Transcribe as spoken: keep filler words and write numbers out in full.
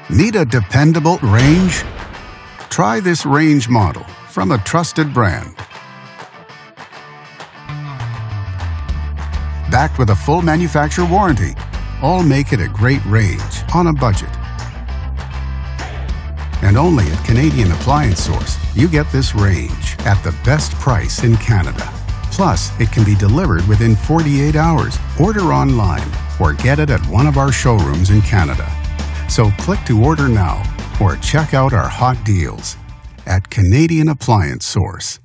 Need a dependable range? Try this range model from a trusted brand. Backed with a full manufacturer warranty, all make it a great range on a budget. And only at Canadian Appliance Source, you get this range at the best price in Canada. Plus, it can be delivered within forty-eight hours. Order online or get it at one of our showrooms in Canada. So click to order now or check out our hot deals at Canadian Appliance Source.